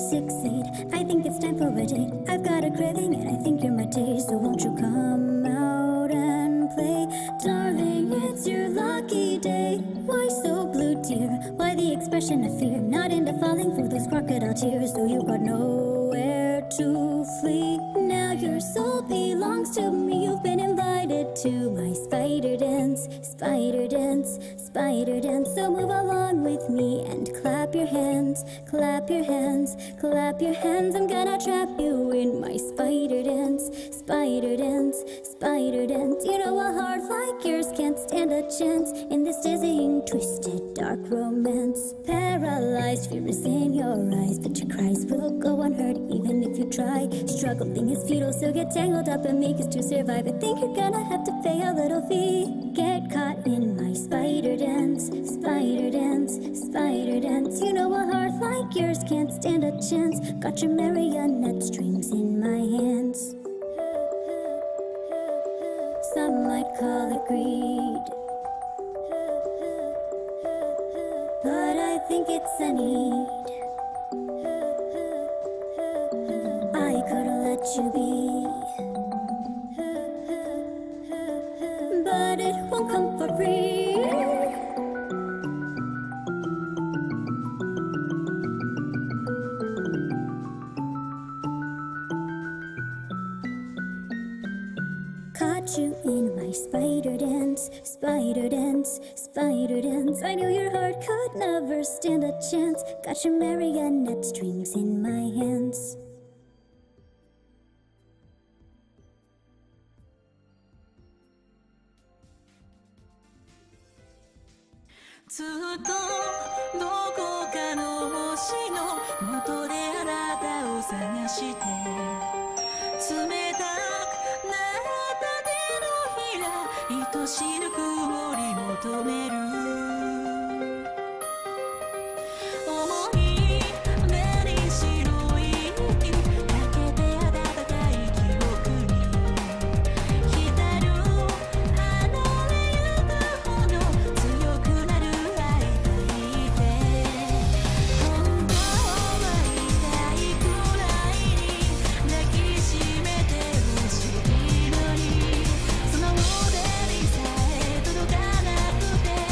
6'8". I think it's time for a date. I've got a craving and I think you're my taste. So won't you come out and play? Darling, it's your lucky day. Why so blue, dear? Why the expression of fear? Not into falling for those crocodile tears. So you got nowhere to flee. Now your soul belongs to me. You've been invited to my spider dance. Spider dance, spider dance. So move along with me and clap your hands. Clap your hands, clap your hands. I'm gonna trap you in my spider dance. Spider dance, spider dance. You know a heart like yours can't stand a chance in this dizzying, twisted, dark romance. Paralyzed, fear is in your eyes, but your cries will go unheard even if you try. Struggling is futile, so get tangled up and make us to survive. I think you're gonna have to pay a little fee. Get caught in my spider dance. Spider dance, spider dance. You know a heart like yours can't stand a chance. Got your marionette strings in my hands. Some might call it greed, but I think it's a need. I could let you be, but it won't come for free. Caught you in my spider dance, spider dance, spider dance. I knew your heart could never stand a chance. Got your marionette strings in my hands. ずっとどこかの星の元であなたを探して冷たくなった手のひら愛しぬくもり求める重い目に白い息焼けて温かい記憶に浸る離れゆくほど強くなる会いたいって本当は痛いくらいに抱きしめてほしいのにその腕にさえ届かなくて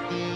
「